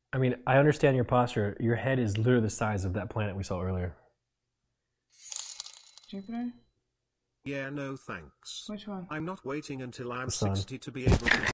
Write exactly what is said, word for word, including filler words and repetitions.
I mean, I understand your posture. Your head is literally the size of that planet we saw earlier. Jupiter? Yeah, no thanks. Which one? I'm not waiting until I'm The sun. sixty to be able to